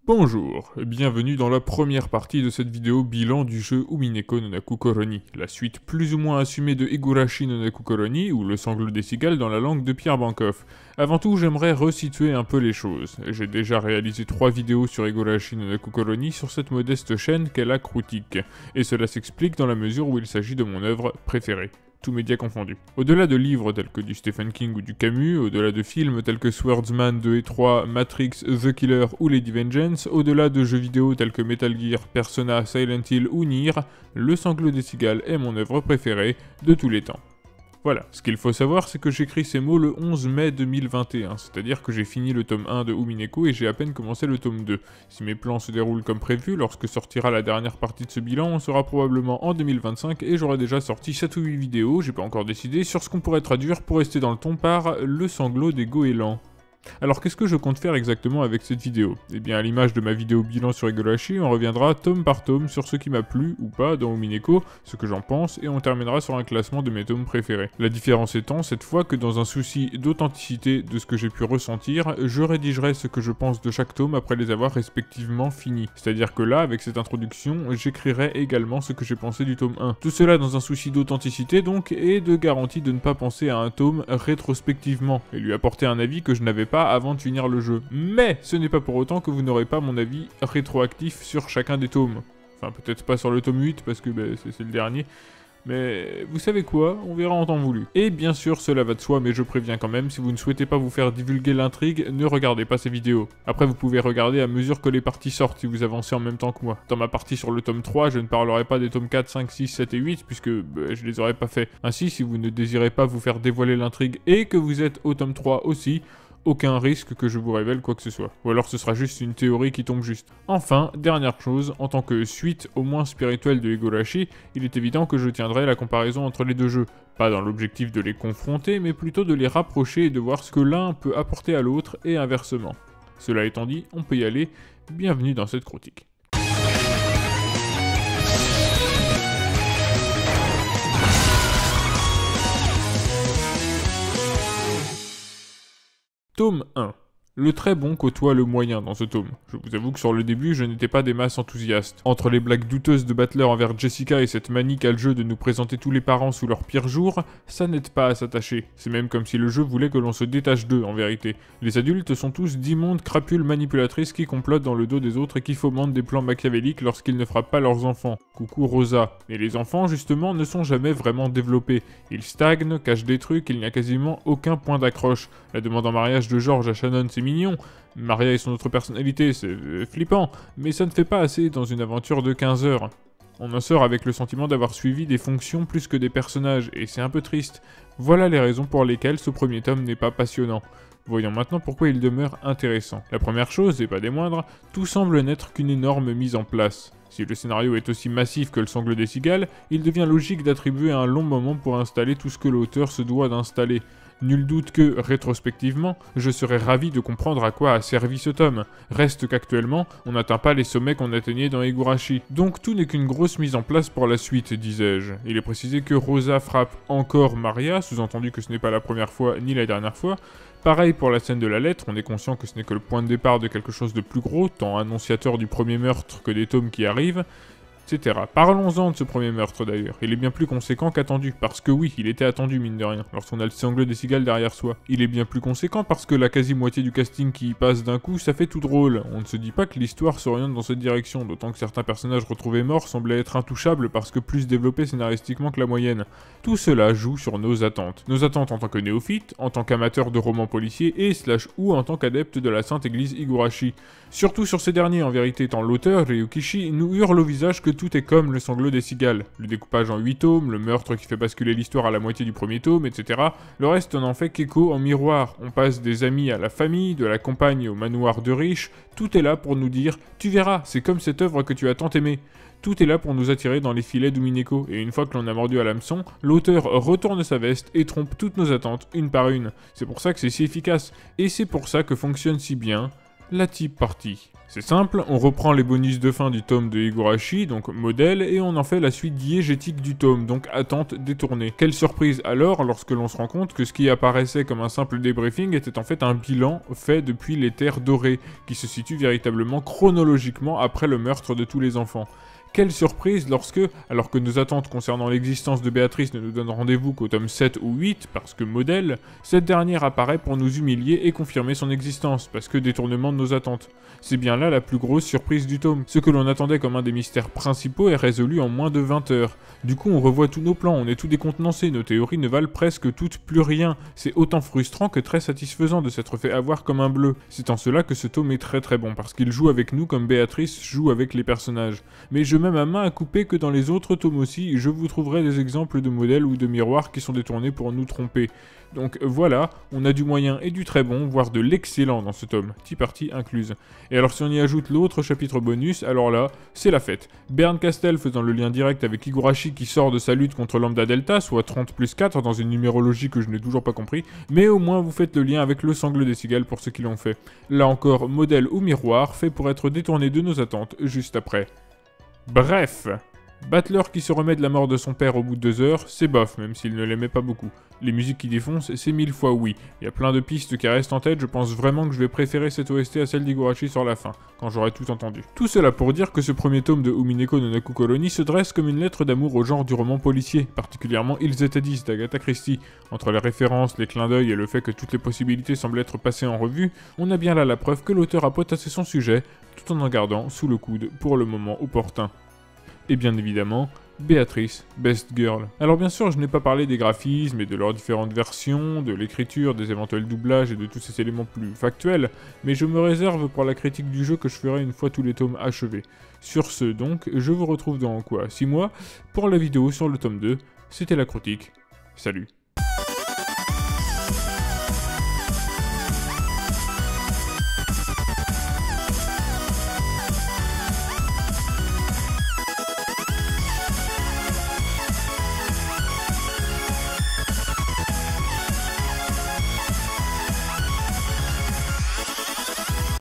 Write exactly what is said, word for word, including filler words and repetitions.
Bonjour, et bienvenue dans la première partie de cette vidéo bilan du jeu Umineko no Nakukoroni, la suite plus ou moins assumée de Higurashi no Nakukoroni, ou le sanglot des cigales dans la langue de Pierre Bancoff. Avant tout, j'aimerais resituer un peu les choses. J'ai déjà réalisé trois vidéos sur Higurashi no Nakukoroni sur cette modeste chaîne qu'est la Croutique, et cela s'explique dans la mesure où il s'agit de mon œuvre préférée. Tous médias confondus. Au-delà de livres tels que du Stephen King ou du Camus, au-delà de films tels que Swordsman deux et trois, Matrix, The Killer ou Lady Vengeance, au-delà de jeux vidéo tels que Metal Gear, Persona, Silent Hill ou Nier, Le Sanglot des Cigales est mon œuvre préférée de tous les temps. Voilà, ce qu'il faut savoir, c'est que j'écris ces mots le onze mai deux mille vingt et un, c'est-à-dire que j'ai fini le tome un de Umineko et j'ai à peine commencé le tome deux. Si mes plans se déroulent comme prévu, lorsque sortira la dernière partie de ce bilan, on sera probablement en deux mille vingt-cinq et j'aurai déjà sorti sept ou huit vidéos, j'ai pas encore décidé, sur ce qu'on pourrait traduire pour rester dans le ton par le sanglot des goélands. Alors qu'est-ce que je compte faire exactement avec cette vidéo? Eh bien à l'image de ma vidéo bilan sur Higurashi, on reviendra tome par tome sur ce qui m'a plu ou pas dans Umineko, ce que j'en pense, et on terminera sur un classement de mes tomes préférés. La différence étant cette fois que dans un souci d'authenticité de ce que j'ai pu ressentir, je rédigerai ce que je pense de chaque tome après les avoir respectivement finis. C'est-à-dire que là, avec cette introduction, j'écrirai également ce que j'ai pensé du tome un. Tout cela dans un souci d'authenticité donc, et de garantie de ne pas penser à un tome rétrospectivement, et lui apporter un avis que je n'avais pas avant de finir le jeu. Mais ce n'est pas pour autant que vous n'aurez pas mon avis rétroactif sur chacun des tomes. Enfin, peut-être pas sur le tome huit, parce que bah, c'est le dernier. Mais vous savez quoi, on verra en temps voulu. Et bien sûr, cela va de soi, mais je préviens quand même, si vous ne souhaitez pas vous faire divulguer l'intrigue, ne regardez pas ces vidéos. Après, vous pouvez regarder à mesure que les parties sortent, si vous avancez en même temps que moi. Dans ma partie sur le tome trois, je ne parlerai pas des tomes quatre, cinq, six, sept et huit, puisque bah, je les aurais pas fait. Ainsi, si vous ne désirez pas vous faire dévoiler l'intrigue, et que vous êtes au tome trois aussi, aucun risque que je vous révèle quoi que ce soit. Ou alors ce sera juste une théorie qui tombe juste. Enfin, dernière chose, en tant que suite au moins spirituelle de Higurashi, il est évident que je tiendrai la comparaison entre les deux jeux. Pas dans l'objectif de les confronter, mais plutôt de les rapprocher et de voir ce que l'un peut apporter à l'autre et inversement. Cela étant dit, on peut y aller. Bienvenue dans cette critique. Tome un. Le très bon côtoie le moyen dans ce tome. Je vous avoue que sur le début, je n'étais pas des masses enthousiastes. Entre les blagues douteuses de Battler envers Jessica et cette manie qu'a le jeu de nous présenter tous les parents sous leur pire jour, ça n'aide pas à s'attacher. C'est même comme si le jeu voulait que l'on se détache d'eux, en vérité. Les adultes sont tous d'immondes crapules manipulatrices qui complotent dans le dos des autres et qui fomentent des plans machiavéliques lorsqu'ils ne frappent pas leurs enfants. Coucou Rosa. Mais les enfants, justement, ne sont jamais vraiment développés. Ils stagnent, cachent des trucs, il n'y a quasiment aucun point d'accroche. La demande en mariage de George à Shannon, c'est mignon. Maria et son autre personnalité, c'est euh, flippant, mais ça ne fait pas assez dans une aventure de quinze heures. On en sort avec le sentiment d'avoir suivi des fonctions plus que des personnages, et c'est un peu triste. Voilà les raisons pour lesquelles ce premier tome n'est pas passionnant. Voyons maintenant pourquoi il demeure intéressant. La première chose, et pas des moindres, tout semble n'être qu'une énorme mise en place. Si le scénario est aussi massif que le sanglot des cigales, il devient logique d'attribuer un long moment pour installer tout ce que l'auteur se doit d'installer. Nul doute que, rétrospectivement, je serais ravi de comprendre à quoi a servi ce tome. Reste qu'actuellement, on n'atteint pas les sommets qu'on atteignait dans Higurashi. Donc tout n'est qu'une grosse mise en place pour la suite, disais-je. Il est précisé que Rosa frappe encore Maria, sous-entendu que ce n'est pas la première fois ni la dernière fois. Pareil pour la scène de la lettre, on est conscient que ce n'est que le point de départ de quelque chose de plus gros, tant annonciateur du premier meurtre que des tomes qui arrivent, et cetera. Parlons-en de ce premier meurtre d'ailleurs. Il est bien plus conséquent qu'attendu, parce que oui, il était attendu mine de rien, lorsqu'on a le sanglot des cigales derrière soi. Il est bien plus conséquent parce que la quasi-moitié du casting qui y passe d'un coup, ça fait tout drôle. On ne se dit pas que l'histoire s'oriente dans cette direction, d'autant que certains personnages retrouvés morts semblaient être intouchables parce que plus développés scénaristiquement que la moyenne. Tout cela joue sur nos attentes. Nos attentes en tant que néophytes, en tant qu'amateurs de romans policiers et slash ou en tant qu'adeptes de la sainte église Higurashi. Surtout sur ces derniers en vérité, tant l'auteur, Ryukishi, nous hurle au visage que tout est comme le sanglot des cigales. Le découpage en huit tomes, le meurtre qui fait basculer l'histoire à la moitié du premier tome, et cetera. Le reste n'en fait qu'écho en miroir. On passe des amis à la famille, de la compagne au manoir de riche, tout est là pour nous dire « Tu verras, c'est comme cette œuvre que tu as tant aimée ». Tout est là pour nous attirer dans les filets d'Umineko, et une fois que l'on a mordu à l'hameçon, l'auteur retourne sa veste et trompe toutes nos attentes, une par une. C'est pour ça que c'est si efficace, et c'est pour ça que fonctionne si bien La type partie. C'est simple, on reprend les bonus de fin du tome de Higurashi, donc modèle, et on en fait la suite diégétique du tome, donc attente détournée. Quelle surprise alors lorsque l'on se rend compte que ce qui apparaissait comme un simple débriefing était en fait un bilan fait depuis les Terres Dorées, qui se situe véritablement chronologiquement après le meurtre de tous les enfants. Quelle surprise lorsque, alors que nos attentes concernant l'existence de Béatrice ne nous donnent rendez-vous qu'au tome sept ou huit, parce que modèle, cette dernière apparaît pour nous humilier et confirmer son existence, parce que détournement de nos attentes. C'est bien là la plus grosse surprise du tome. Ce que l'on attendait comme un des mystères principaux est résolu en moins de vingt heures. Du coup on revoit tous nos plans, on est tout décontenancé, nos théories ne valent presque toutes plus rien. C'est autant frustrant que très satisfaisant de s'être fait avoir comme un bleu. C'est en cela que ce tome est très très bon, parce qu'il joue avec nous comme Béatrice joue avec les personnages. Mais je même à main à couper que dans les autres tomes aussi, je vous trouverai des exemples de modèles ou de miroirs qui sont détournés pour nous tromper. Donc voilà, on a du moyen et du très bon, voire de l'excellent dans ce tome, Tea Party incluse. Et alors si on y ajoute l'autre chapitre bonus, alors là, c'est la fête. Bernkastel faisant le lien direct avec Higurashi qui sort de sa lutte contre Lambda Delta, soit trente plus quatre dans une numérologie que je n'ai toujours pas compris, mais au moins vous faites le lien avec le sangle des cigales pour ceux qui l'ont fait. Là encore, modèle ou miroir, fait pour être détourné de nos attentes juste après. Bref, Battler qui se remet de la mort de son père au bout de deux heures, c'est bof, même s'il ne l'aimait pas beaucoup. Les musiques qui défoncent, c'est mille fois oui. Il y a plein de pistes qui restent en tête, je pense vraiment que je vais préférer cette O S T à celle d'Higurashi sur la fin, quand j'aurai tout entendu. Tout cela pour dire que ce premier tome de Umineko no Nakukoroni se dresse comme une lettre d'amour au genre du roman policier, particulièrement Ils étaient dix d'Agatha Christie. Entre les références, les clins d'œil et le fait que toutes les possibilités semblent être passées en revue, on a bien là la preuve que l'auteur a potassé son sujet, tout en en gardant sous le coude pour le moment opportun. Et bien évidemment, Béatrice, Best Girl. Alors bien sûr, je n'ai pas parlé des graphismes et de leurs différentes versions, de l'écriture, des éventuels doublages et de tous ces éléments plus factuels, mais je me réserve pour la critique du jeu que je ferai une fois tous les tomes achevés. Sur ce donc, je vous retrouve dans quoi, six mois, pour la vidéo sur le tome deux. C'était la critique. Salut.